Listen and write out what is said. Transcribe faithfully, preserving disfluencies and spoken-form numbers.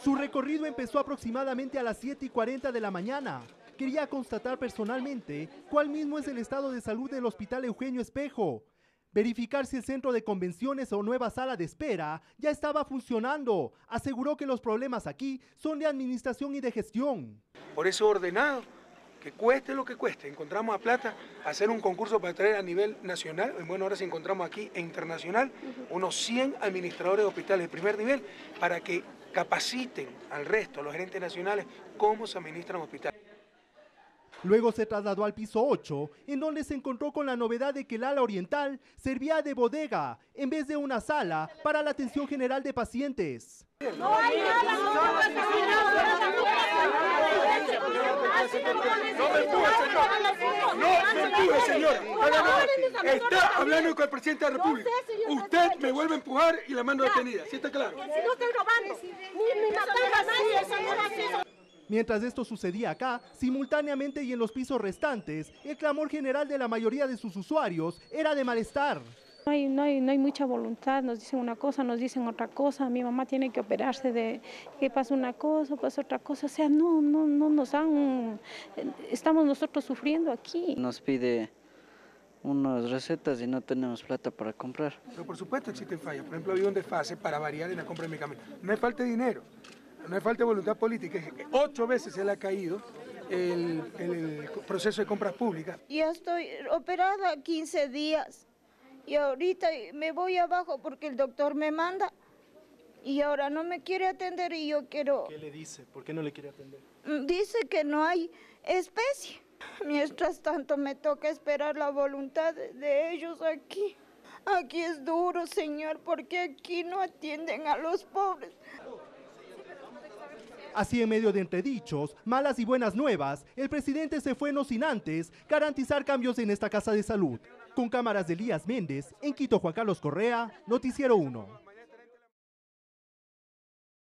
Su recorrido empezó aproximadamente a las siete y cuarenta de la mañana. Quería constatar personalmente cuál mismo es el estado de salud del Hospital Eugenio Espejo. Verificar si el centro de convenciones o nueva sala de espera ya estaba funcionando. Aseguró que los problemas aquí son de administración y de gestión. Por eso ordenado, que cueste lo que cueste, encontramos a plata, hacer un concurso para traer a nivel nacional, bueno, ahora sí encontramos aquí e internacional, unos cien administradores de hospitales de primer nivel para que capaciten al resto, a los gerentes nacionales, cómo se administran hospitales. Luego se trasladó al piso ocho, en donde se encontró con la novedad de que el ala oriental servía de bodega, en vez de una sala para la atención general de pacientes. No hay nada, no hay nada. No me empuje, señor. No me empuje, señora. Está hablando con el presidente de la República. Usted me vuelve a empujar y la mando detenida. ¿Sí está claro? No estoy robando. Ni, ni matando a nadie, señora. Mientras esto sucedía acá, simultáneamente y en los pisos restantes, el clamor general de la mayoría de sus usuarios era de malestar. No hay, no hay, no hay mucha voluntad, nos dicen una cosa, nos dicen otra cosa, mi mamá tiene que operarse de que pasa una cosa, pasa otra cosa, o sea, no, no, no nos han, estamos nosotros sufriendo aquí. Nos pide unas recetas y no tenemos plata para comprar. Pero por supuesto existen fallas, por ejemplo había un desfase para variar en la compra de medicamentos. No es falta de dinero, no es falta de voluntad política, es que ocho veces se le ha caído el, el proceso de compras públicas. Ya estoy operada quince días. Y ahorita me voy abajo porque el doctor me manda y ahora no me quiere atender y yo quiero... ¿Qué le dice? ¿Por qué no le quiere atender? Dice que no hay especie. Mientras tanto me toca esperar la voluntad de ellos aquí. Aquí es duro, señor, porque aquí no atienden a los pobres. Así, en medio de entredichos, malas y buenas nuevas, el presidente se fue no sin antes garantizar cambios en esta casa de salud. Con cámaras de Elías Méndez, en Quito, Juan Carlos Correa, Noticiero uno.